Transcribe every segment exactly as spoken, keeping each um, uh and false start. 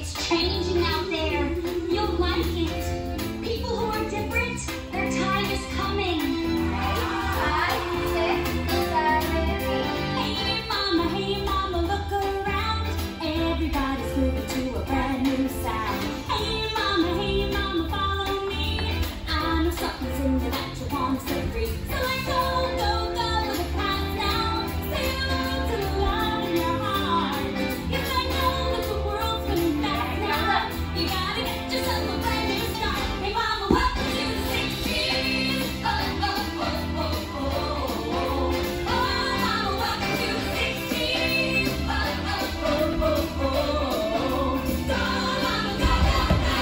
It's changing out there. You'll like it. People who are different, their time is coming. Five, six, seven, eight. Hey mama, hey mama, look around. Everybody's moving to a brand new sound. Hey mama, hey mama, follow me. I know something's in you that you want to set free. So let's go, go, go with the crowd now. Say hello to the love in your heart. Yes, I know that the world's coming back now. You gotta get yourself a brand new start. Hey mama, welcome to the sixties. Oh, oh, oh, oh, oh, oh. Oh, mama, welcome to the sixties. Oh, oh, oh, oh, oh. So, mama, go, go, go.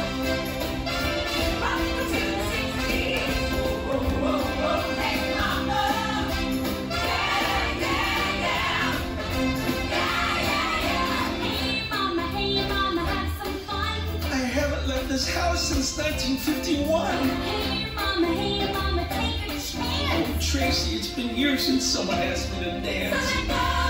Welcome to the sixties. Oh, oh, oh, oh. Hey mama. Yeah, yeah, yeah. Yeah, yeah, yeah. Hey mama, hey mama, have some fun. I haven't left this house since nineteen fifty-one. Hey mama, hey mama, take a chance. Tracy, it's been years since someone asked me to dance. So let go.